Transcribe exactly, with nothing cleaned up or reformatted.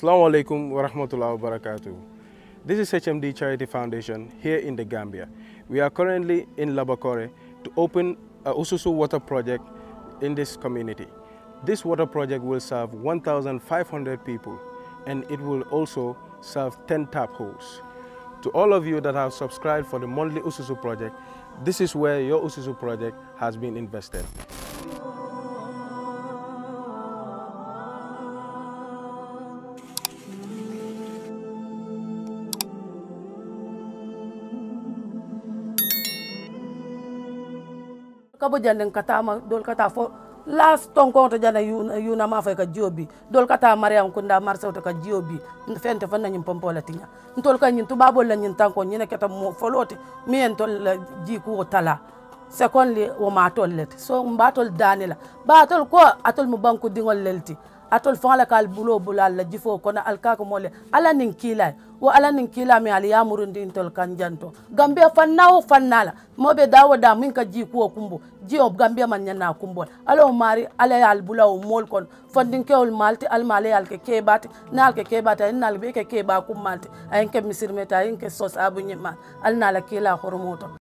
Assalamu alaikum wa rahmatullahi wa barakatuh. This is H M D Charity Foundation here in the Gambia. We are currently in Labakoreh to open a Oususu water project in this community. This water project will serve one thousand five hundred people, and it will also serve ten tap holes. To all of you that have subscribed for the monthly Oususu project, this is where your Oususu project has been invested. Kabo janden kata ma dol kata fo last tonko to jana yuna yuna ma fa ka jiobi dol kata mariam kunda marsa to ka jiobi fente fa nanyum pompola tinya ntol ka nyin tubabo la nyin tanko nyine keta mo folote mi en tol ji ku tala secondly o ma tol let so mbatol danila ba tol ko atol mu banku dingol lelti atol fala kal bulo bulal la jifo kono alka ko mole ala nin kila wo ala nin kila mi ali yamurundi intol kanjanto gambia fannawo fannala mobe dawo da min ka ji ko kumbo ji o gambia man nyana kumbo alo mari ala al bulaw mol kon fondin kewol malti al male al ke kebati nal ke kebata nal be ke keba kum malti ayen ke misir meta ayen ke sos abu nyima al nala kila hormoto